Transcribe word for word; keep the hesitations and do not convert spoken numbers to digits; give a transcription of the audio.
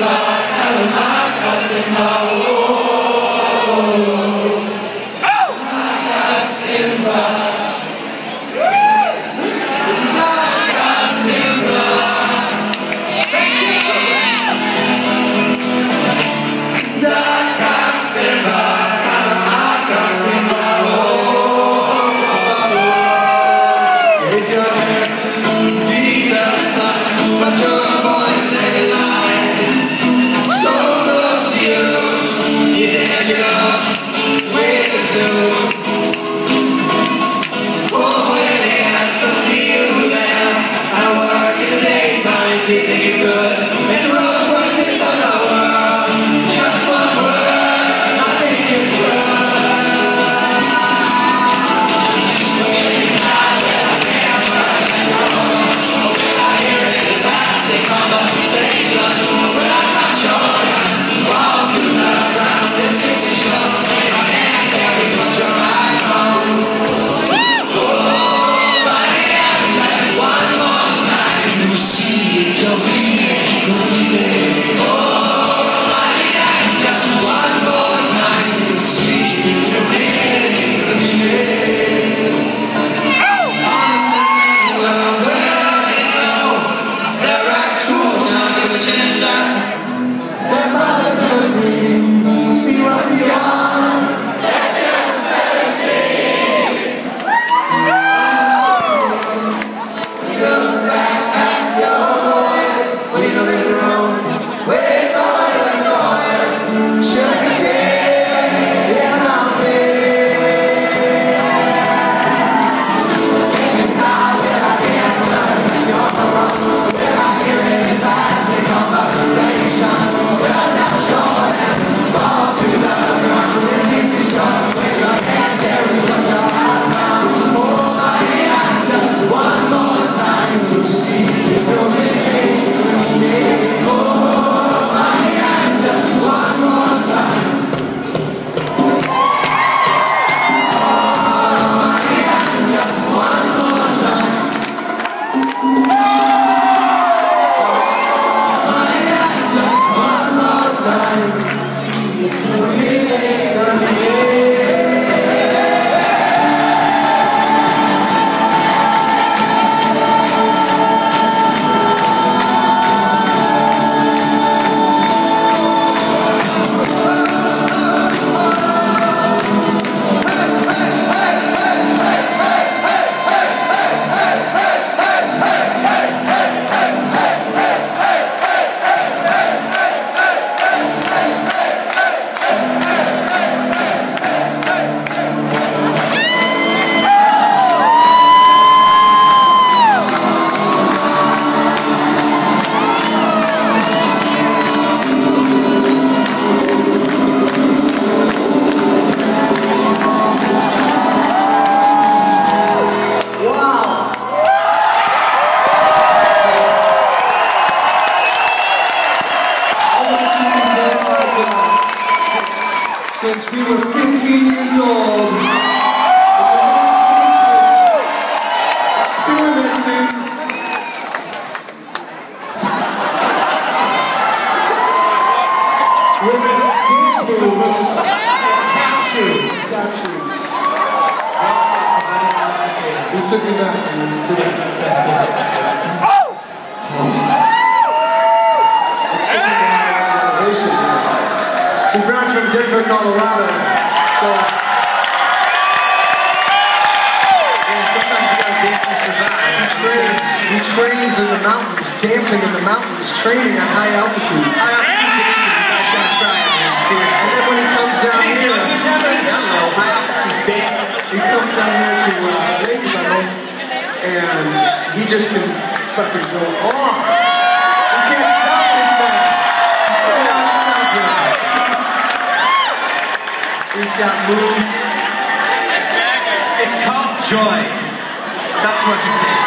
Since we were fifteen years old, experimenting with dance moves, tap shoes, tap shoes. We took it back to that. Oh! She graduated from Denver, Colorado. So, yeah, sometimes you gotta dance to survive. He trains, he trains in the mountains, dancing in the mountains, training at high altitude. High altitude dancing, you guys gotta try it, man. Seriously. And then when he comes down here, I don't know, high altitude dancing, he comes down here to uh, Lake Level, and he just can fucking go off. You can't stop this man. You cannot stop him. He's got moves. It's called joy. That's what you think.